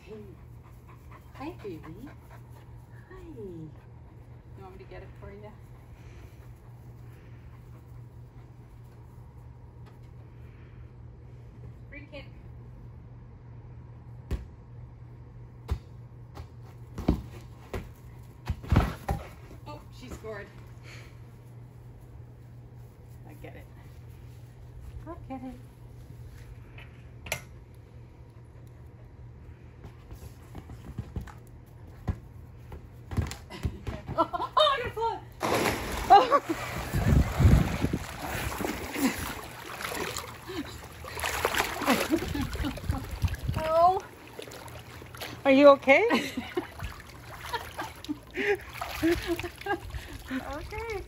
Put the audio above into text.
Hey. Hi, baby. Hi. You want me to get it for you? Free kick. Oh, she scored. I get it. I'll get it. Oh, your foot! Oh. Oh. Are you okay? Okay.